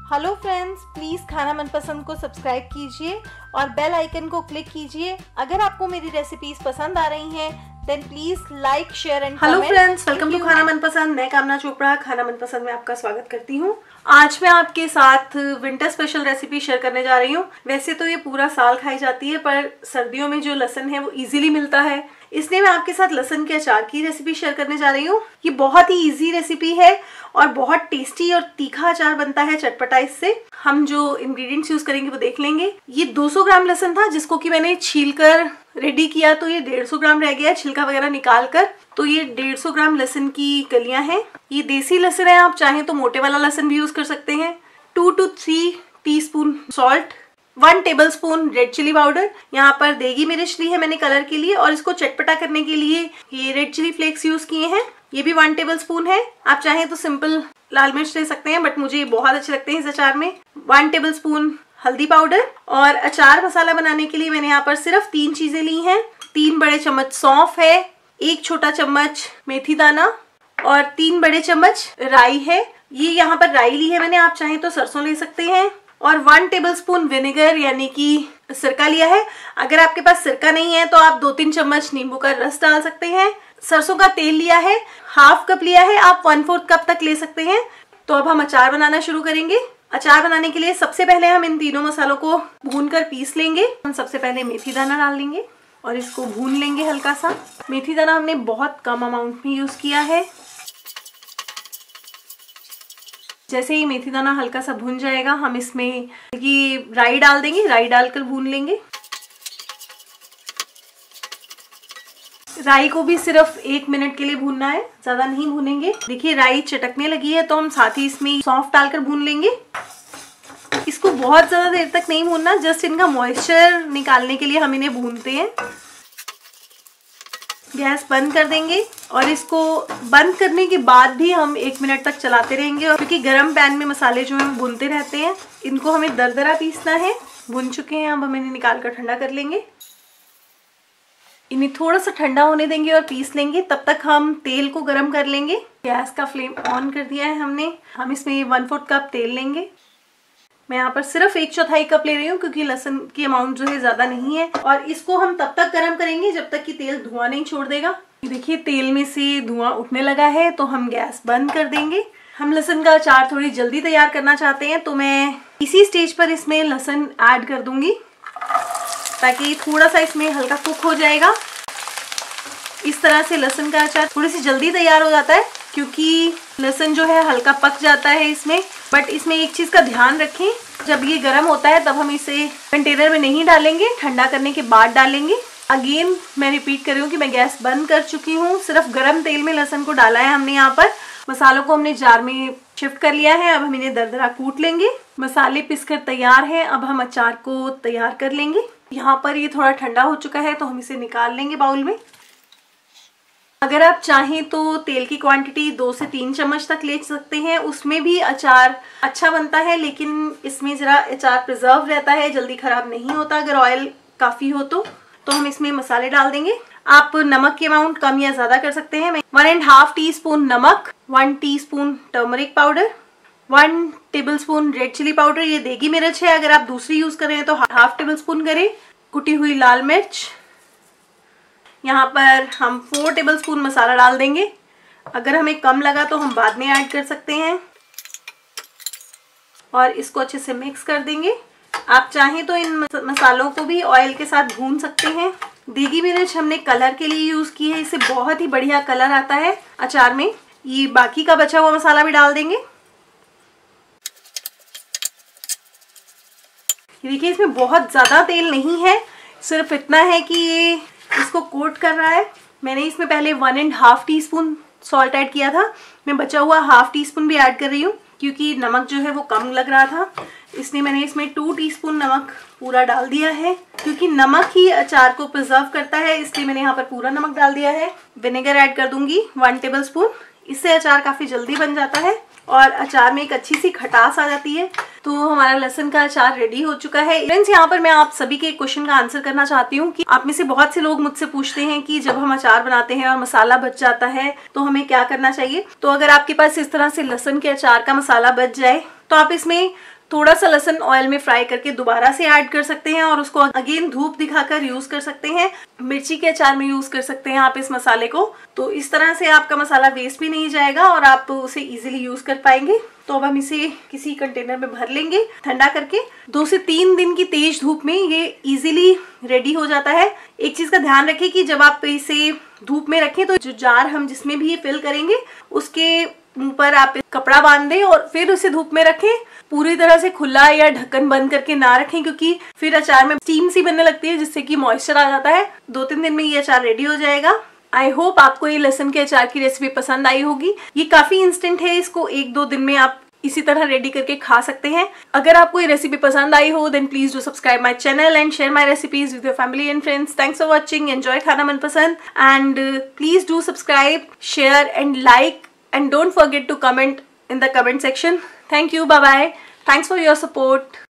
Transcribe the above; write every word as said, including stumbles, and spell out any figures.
Hello friends, please खाना मनपसंद को सब्सक्राइब कीजिए और बेल आइकन को क्लिक कीजिए। अगर आपको मेरी रेसिपीज पसंद आ रही हैं then please like share and hello friends, welcome to Khana Manpasand. मैं कामना चोपड़ा खाना मनपसंद में आपका स्वागत करती हूँ। आज मैं आपके साथ विंटर स्पेशल रेसिपी शेयर करने जा रही हूँ। वैसे तो ये पूरा साल खाई जाती है, पर सर्दियों में जो लहसुन है वो इजीली मिलता है, इसलिए मैं आपके साथ लहसुन के अचार की रेसिपी शेयर करने जा रही हूँ। ये बहुत ही इजी रेसिपी है और बहुत टेस्टी और तीखा अचार बनता है चटपटा। इससे हम जो इंग्रेडिएंट्स यूज करेंगे वो देख लेंगे। ये दो सौ ग्राम लहसुन था जिसको कि मैंने छील कर रेडी किया, तो ये डेढ़ सौ ग्राम रह गया छिलका वगैरह निकाल कर। तो ये डेढ़ सौ ग्राम लहसुन की कलियां हैं। ये देसी लहसुन है, आप चाहें तो मोटे वाला लहसुन भी यूज कर सकते हैं। Two to three teaspoon salt, one tablespoon red chili powder. यहाँ पर देगी मिर्च ली है मैंने कलर के लिए, और इसको चटपटा करने के लिए ये रेड चिली फ्लेक्स यूज किए हैं। ये भी वन टेबल स्पून है। आप चाहें तो सिंपल लाल मिर्च ले सकते हैं, बट मुझे ये बहुत अच्छे लगते हैं इस अचार में। वन टेबल स्पून हल्दी पाउडर। और अचार मसाला बनाने के लिए मैंने यहाँ पर सिर्फ तीन चीजें ली हैं। तीन बड़े चम्मच सौंफ है, एक छोटा चम्मच मेथी दाना और तीन बड़े चम्मच राई है। ये यहाँ पर राई ली है मैंने, आप चाहें तो सरसों ले सकते हैं। और वन टेबलस्पून विनेगर यानी कि सिरका लिया है। अगर आपके पास सिरका नहीं है तो आप दो तीन चम्मच नींबू का रस डाल सकते हैं। सरसों का तेल लिया है, हाफ कप लिया है, आप वन फोर्थ कप तक ले सकते हैं। तो अब हम अचार बनाना शुरू करेंगे। अचार बनाने के लिए सबसे पहले हम इन तीनों मसालों को भूनकर पीस लेंगे। हम सबसे पहले मेथी दाना डाल देंगे और इसको भून लेंगे हल्का सा। मेथी दाना हमने बहुत कम अमाउंट में यूज किया है। जैसे ही मेथी दाना हल्का सा भून जाएगा हम इसमें ये राई डाल देंगे। राई डालकर भून लेंगे। राई को भी सिर्फ एक मिनट के लिए भूनना है, ज्यादा नहीं भूनेंगे। देखिए राई चटकने लगी है तो हम साथ ही इसमें सौंफ डालकर भून लेंगे। इसको बहुत ज्यादा देर तक नहीं भूनना, जस्ट इनका मॉइस्चर निकालने के लिए हम इन्हें भूनते हैं। गैस बंद कर देंगे और इसको बंद करने के बाद भी हम एक मिनट तक चलाते रहेंगे, और क्योंकि गरम पैन में मसाले जो है भूनते रहते हैं। इनको हमें दरदरा पीसना है। भून चुके हैं, अब हम इन्हें निकाल कर ठंडा कर लेंगे। इन्हें थोड़ा सा ठंडा होने देंगे और पीस लेंगे। तब तक हम तेल को गरम कर लेंगे। गैस का फ्लेम ऑन कर दिया है हमने। हम इसमें वन फोर्थ कप तेल लेंगे। मैं यहाँ पर सिर्फ एक चौथाई कप ले रही हूँ क्योंकि लहसुन की अमाउंट जो है ज्यादा नहीं है। और इसको हम तब तक गर्म करेंगे जब तक कि तेल धुआं नहीं छोड़ देगा। देखिए तेल में से धुआं उठने लगा है तो हम गैस बंद कर देंगे। हम लहसुन का अचार थोड़ी जल्दी तैयार करना चाहते हैं, तो मैं इसी स्टेज पर इसमें लहसुन ऐड कर दूंगी ताकि थोड़ा सा इसमें हल्का कुक हो जाएगा। इस तरह से लहसुन का अचार थोड़ी सी जल्दी तैयार हो जाता है क्योंकि लहसुन जो है हल्का पक जाता है इसमें। बट इसमें एक चीज का ध्यान रखें, जब ये गर्म होता है तब हम इसे कंटेनर में नहीं डालेंगे, ठंडा करने के बाद डालेंगे। अगेन मैं रिपीट कर रही हूँ कि मैं गैस बंद कर चुकी हूँ। सिर्फ गर्म तेल में लहसुन को डाला है हमने। यहाँ पर मसालों को हमने जार में शिफ्ट कर लिया है। अब हम इन्हें दरदरा कूट लेंगे। मसाले पिसकर तैयार हैं। अब हम अचार को तैयार कर लेंगे। यहाँ पर ये थोड़ा ठंडा हो चुका है तो हम इसे निकाल लेंगे बाउल में। अगर आप चाहें तो तेल की क्वांटिटी दो से तीन चम्मच तक ले सकते हैं, उसमें भी अचार अच्छा बनता है। लेकिन इसमें जरा अचार प्रिजर्व रहता है, जल्दी खराब नहीं होता अगर ऑयल काफी हो तो। तो हम इसमें मसाले डाल देंगे। आप नमक की अमाउंट कम या ज्यादा कर सकते हैं। One and half teaspoon नमक, one teaspoon turmeric powder, one tablespoon red chili powder. ये देगी मिर्च है, अगर आप दूसरी यूज कर रहे हैं तो हाफ टेबल स्पून करें। कुटी हुई लाल मिर्च। यहाँ पर हम फोर टेबल स्पून मसाला डाल देंगे। अगर हमें कम लगा तो हम बाद में ऐड कर सकते हैं। और इसको अच्छे से मिक्स कर देंगे। आप चाहें तो इन मसालों को भी ऑयल के साथ भून सकते हैं। देगी मिर्च हमने कलर के लिए यूज की है, इससे बहुत ही बढ़िया कलर आता है अचार में। ये बाकी का बचा हुआ मसाला भी डाल देंगे। देखिए इसमें बहुत ज्यादा तेल नहीं है, सिर्फ इतना है कि ये इसको कोट कर रहा है। मैंने इसमें पहले one and half teaspoon salt add किया था। मैं बचा हुआ हाफ टी स्पून भी ऐड कर रही हूँ क्योंकि नमक जो है वो कम लग रहा था, इसलिए मैंने इसमें टू टीस्पून नमक पूरा डाल दिया है। क्योंकि नमक ही अचार को प्रिजर्व करता है, इसलिए मैंने यहाँ पर पूरा नमक डाल दिया है। विनेगर ऐड कर दूंगी वन टेबल स्पून। इससे अचार काफी जल्दी बन जाता है और अचार में एक अच्छी सी खटास आ जाती है। तो हमारा लहसुन का अचार रेडी हो चुका है। फ्रेंड्स, यहाँ पर मैं आप सभी के क्वेश्चन का आंसर करना चाहती हूँ कि आप में से बहुत से लोग मुझसे पूछते हैं कि जब हम अचार बनाते हैं और मसाला बच जाता है तो हमें क्या करना चाहिए। तो अगर आपके पास इस तरह से लहसुन के अचार का मसाला बच जाए तो आप इसमें थोड़ा सा लहसुन ऑयल में फ्राई करके दोबारा से ऐड कर सकते हैं और उसको अगेन धूप दिखाकर यूज कर सकते हैं। मिर्ची के अचार में यूज कर सकते हैं आप इस मसाले को। तो इस तरह से आपका मसाला वेस्ट भी नहीं जाएगा और आप उसे इजीली यूज कर पाएंगे। तो अब हम इसे किसी कंटेनर में भर लेंगे ठंडा करके। दो से तीन दिन की तेज धूप में ये इजीली रेडी हो जाता है। एक चीज का ध्यान रखें कि जब आप इसे धूप में रखें तो जो जार हम जिसमें भी ये फिल करेंगे उसके मुंह पर आप कपड़ा बांध दें और फिर उसे धूप में रखें। पूरी तरह से खुला या ढक्कन बंद करके ना रखें क्योंकि फिर अचार में स्टीम सी बनने लगती है जिससे कि मॉइस्चर आ जाता है। दो तीन दिन में ये अचार रेडी हो जाएगा। आई होप आपको ये लहसुन के अचार की रेसिपी पसंद आई होगी। ये काफी इंस्टेंट है, इसको एक दो दिन में आप इसी तरह रेडी करके खा सकते हैं। अगर आपको ये रेसिपी पसंद आई हो then please do subscribe my channel and share my recipes with your family and friends. Thanks for watching. Enjoy Khana Manpasand and please do subscribe, share and like and don't forget to comment in the comment section. Thank you. Bye bye. Thanks for your support.